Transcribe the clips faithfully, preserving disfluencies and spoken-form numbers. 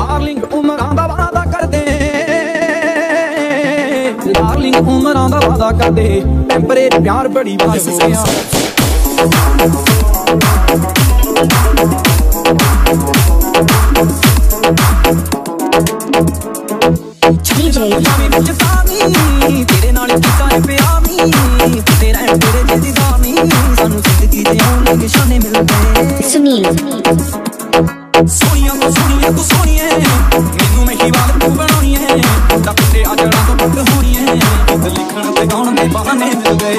Darling उमरां दा वादा कर दे, डार्लिंग उमरां दा वादा कर दे, टेंपरेरी प्यार बड़ी बार हो गया। तेरे नाल कीता है प्यामी, तेरा है तेरे जेदी दामी, सानू जिंदगी दे आउणे निशाने मिलदे। सुनील सोनिया तो सोनिया तू सोनी है, मैनू मैं ही वाल तू बनानी है, टपटे आ जड़ा तो पक होनी है, गीत लिखण ते गाउण दे बहाने मिल गए।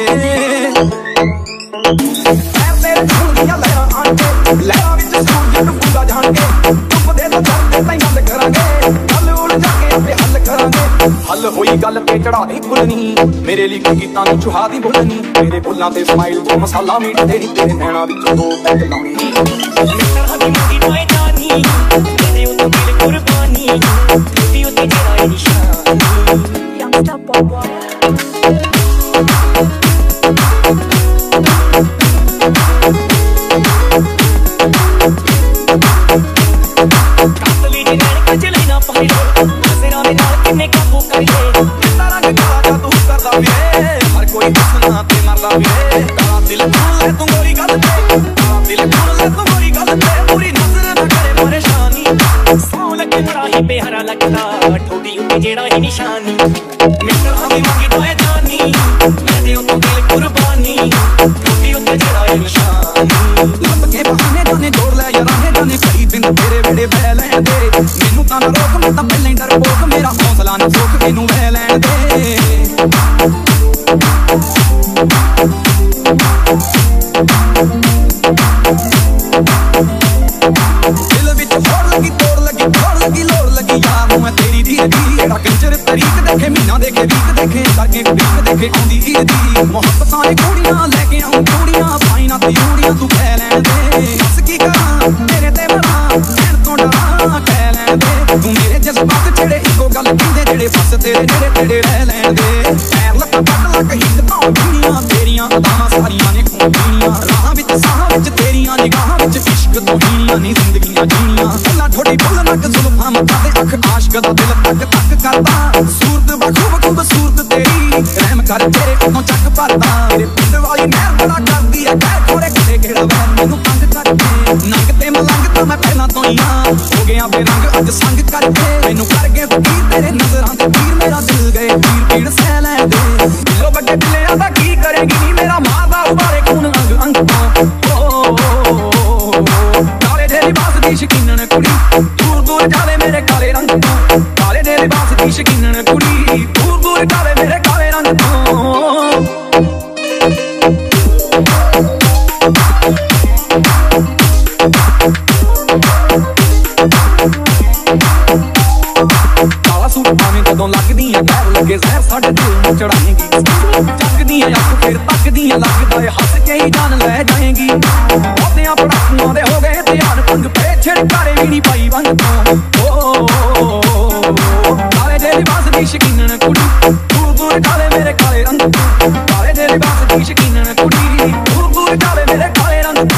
मैं तेरे छूण दियां लहरां आण के, लहरां विच सूरज डुबदा जाण के, डुबदे तो चढ़दे ताईं गल करांगे, गल उलझा के आपे हल करांगे। हल होई गल ते चढ़ाई भुलनी, मेरे लिए गीतां नूं चुहा दी बोलनी, तेरे बुल्लां ते स्माइल ते मसाला मीठ तेरी, तेरे नैणां विच दो पैग लाउणी। हर कोई दसना ते मरदा वीरे, काला दिल खोल ले तू गोरी गल ते, काला दिल खोल ले तू गोरी गल ते, पूरी नजर ना करे परेशानी, सौ लगे बड़ा ही प्यारा लगदा, ठोडी उत्ते जेड़ा ही निशानी, मित्तरां दी मंगदा है जानी, मैं दे उतो दिल कुर्बानी, ठोडी उत्ते जेड़ा ही निशानी। लब के बहाने जाने जोड़ ले यारां जाने, कई दिन तेरे वेड़े बह लैंदे, मैनू तां ना रोक मैं तां पहले डरपोक, मेरा हौसला ना सोख मैनू बह लैंदे। दिल विच होड़ लगी तोड़ लगी तोड़ लगी लोड़ लगी, यार मैं तेरी धीर दी, एड़ा कंजर तरीक देखे महीना देखे वीक देखे, करके वीक देखे आउंदी ईद दी, मोहब्बतां दे कुड़ियां लेके आऊं कुड़ियां, पाइना ते यूड़ियां तू कह लैं दे, बस की करां तेरे ते मरां, सैन तो डरां कह लैं दे, तू मेरे जज्बात छेड़े इको गल कहंदे जेड़े बस तेरे जेड़े तेरे रह लैं दे। पैर लत्तां कट लग हिट तां पीणियां, तेरियां अदां सारियां ने खून पीणियां, राहां विच साहां विच तेरियां निगाहां विच इश्क तो हीणियां नी जिंदगियां जीणियां, गल्लां ठोडी फुल नक जुल्फां मत्था ते अख आशिक दा दिल तक तक करदा, सूरत बखूब खूबसूरत तेरी, रहम कर तेरे उतों चक भरदा, तेरे पिंड वाली नहर बड़ा करदी है कह थोड़े किते केड़ा वैर मैनू तंग करके, नंग ते मलंग तां मैं पहलां तो ही हां, हो गया बेरंग अज संग करके, मैनू कर गए फकीर तेरे नजरां ते तीर, मेरा दिल गए पीर पीड़ सह लैं दे, दिलों बड़े दिलियां दा की करेगी नी, मेरा मारदा उबारे खून अंग अंग तो, काले दे लिबास दी शकीनन कुड़ी, दूर दूर जावे मेरे काले रंग तो, काले दे लिबास दी शकीनन कुड़ी, दूर दूर जावे मेरे काले रंग तो। काला सूट पावे जदों लगदियां गैर लगे जहर साडे दिल नूं चढ़ाएगी, जगदियां अख फिर तकदियां लगदा है हस के ही जान लै जाएगी, ओदियां पड़ाकुआं दे हो गए ध्यान भंग पे छिड़कारे भी नहीं पाई वंग तो, काले दे लिबास दी शकीनन कुड़ी, दूर दूर जावे मेरे काले रंग तो, काले दे लिबास दी शकीनन कुड़ी, दूर दूर जावे मेरे काले रंग तो।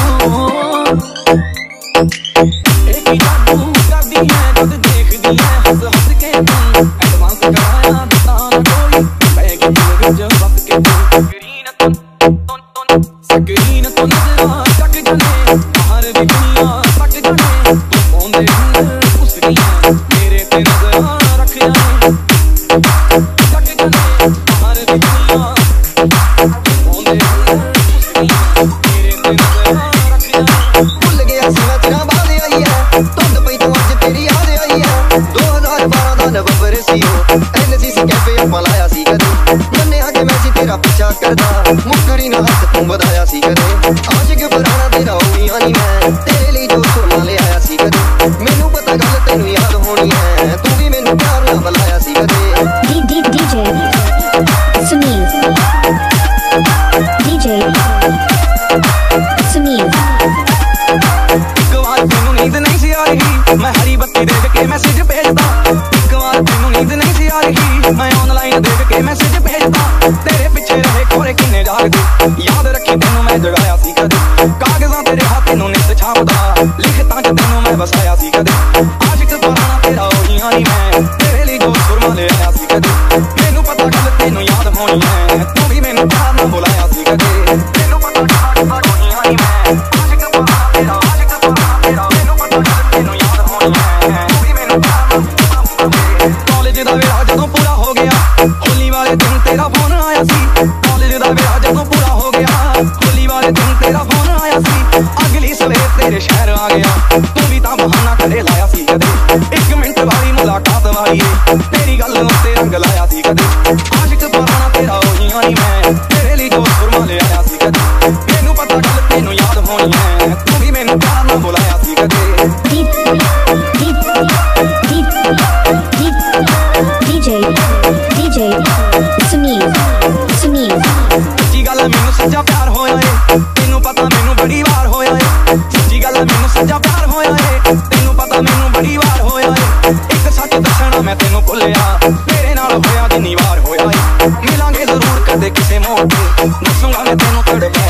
एक ही जादू करदी है जद देखदी है हंस हंस के तू, एडवांस कराया दिता ना कोई, बैगी दिल विच बस के तू, स्क्रीन तो स्क्रीन तो नजरां तक जाने, बाहर भी दुनिया तक जाने, तू पौंदे अंदर घुस गईयां, मेरे ते नजरां रख जाने, तक जाने बाहर भी दुनिया, तू पौंदे अंदर घुस गईयां, मेरे ते नजरां रख जाने। भुल गया सी मैं तेरा बात आई है, धुंध पई तो अज तेरी याद आई है, दो हज़ार बारह दा नवंबर सी ओ, एनसीसी कैफे आपां लाया सी कदे, मन्निया कि मैं सी तेरा पीछा करदा, मुकरी ना हथ तू वधाया सी कदे, आशिक पुराना तेरा होईया नी मैं, तेरे लिए जो सुरमा ले आया सी कदे, मैनू पता गल तैनू याद होनी है, तू भी मैनू प्यार नाल बुलाया सी कदे। D D DJ Sunil DJ Sunil. एक बार तैनू नींद नहीं सी आ रही, मैं हरी बत्ती देख के मैसेज भेजदा, एक बार तैनू नींद नहीं सी आ रही, मैं ऑनलाइन देख के मैसेज भेजदा, तेरे पीछे रहे कोरे किन्ने जागदे, याद रखी तैनू मैं जगाया सी कदे, कागजां तेरे हाथ तैनू नित छापदा, लिखतां च तैनू मैं वसाया सी कदे, आशिक पुराना तेरा ਨੀ ਮੈਂ ਤੇਰੇ ਲਈ ਜੋ ਸੁਰਮਾ ਲੈ ਆਇਆ ਸੀ ਕਦੇ ਮੈਨੂੰ ਪਤਾ ਗੱਲ ਤੈਨੂੰ ਯਾਦ ਹੋਣੀ ਹੈ ਤੂੰ ਵੀ ਮੈਨੂੰ ਪਿਆਰ ਨਾਲ ਬੁਲਾਇਆ ਸੀ ਕਦੇ ਮੈਨੂੰ ਪਤਾ ਗੱਲ ਹੋਣੀ ਹੈ ਮੈਂ ਆਸ਼ਿਕ ਬਣਾ ਤੇਰਾ ਆਸ਼ਿਕ ਬਣਾ ਤੇਰਾ ਮੈਨੂੰ ਪਤਾ ਗੱਲ ਤੈਨੂੰ ਯਾਦ ਹੋਣੀ ਹੈ ਤੂੰ ਵੀ ਮੈਨੂੰ ਪਿਆਰ ਨਾਲ ਕਾਲਜ ਦਾ ਵੇਲਾ ਜਦੋਂ ਪੂਰਾ ਹੋ ਗਿਆ ਹੋਲੀ ਵਾਲੇ ਦਿਨ ਤੇਰਾ ਫੋਨ ਆਇਆ ਸੀ ਕਾਲਜ ਦਾ ਵੇਲਾ ਜਦੋਂ ਪੂਰਾ ਹੋ ਗਿਆ ਹੋਲੀ ਵਾਲੇ ਦਿਨ ਤੇਰਾ ਫੋਨ ਆਇਆ ਸੀ ਅਗਲੀ ਸਵੇਰ ਤੇਰੇ ਸ਼ਹਿਰ ਆ ਗਿਆ ਤੂੰ ਵੀ ਤਾਂ ਬਹਾਨਾ ਕਦੇ ਲਾਇਆ ਸੀ ਕਦੇ ਇੱਕ ਮਿੰਟ ਵਾਲੀ ਮੁਲਾਕਾਤ ਵਾਲੀ ਤੇਰੀ ਗੱਲ ਉੱਤੇ ਰੰਗ ਲਾਇਆ ਸੀ ਕਦੇ ਆਸ਼ਿਕ ਬਣਾ ਤੇਰਾ ਉਹੀ ਆਈ ਮੈਂ ਤੇਰੇ ਲਈ ਜੋ ਸੁਰਮਾ ਲੈ ਆਇਆ ਸੀ ਕਦੇ ਮੈਨੂੰ ਪਤਾ ਗੱਲ ਤੈਨੂੰ ਯਾਦ ਹੋਣੀ ਹੈ ਤੂੰ ਵੀ ਮੈਨੂੰ ਪਿਆਰ ਨਾਲ ਬੁਲਾਇਆ ਸੀ ਕਦੇ ਸੱਚੀ ਗੱਲ ਮੈਨੂੰ ਸੱਚਾ ਪਿਆਰ ਹੋਇਆ ਏ ਤੈਨੂੰ ਪਤਾ ਮੈਨੂੰ ਬੜੀ ਵਾਰ ਹੋਇਆ ਏ ਸੱਚੀ ਗੱਲ ਮੈਨੂੰ ਸੱਚਾ ਪਿਆਰ ਹੋਇਆ ਏ ਤੈਨੂੰ ਪਤਾ ਮੈਨੂੰ ਬੜੀ ਵਾਰ ਹੋਇਆ ਏ ਇੱਕ ਸੱਚ ਦੱਸਣਾ ਮੈਂ ਤੈਨੂੰ ਭੁੱਲਿਆ ਤੇਰੇ ਨਾਲ ਹੋਇਆ ਜਿੰਨੀ ਵਾਰ ਹੋਇਆ ਏ ਮਿਲਾਂਗੇ ਜ਼ਰੂਰ ਕਦੇ ਕਿਸੇ ਮੋੜ ਤੇ ਦੱਸੂਗਾ ਮੈਂ ਤੈਨੂੰ ਤੜਪਿਆ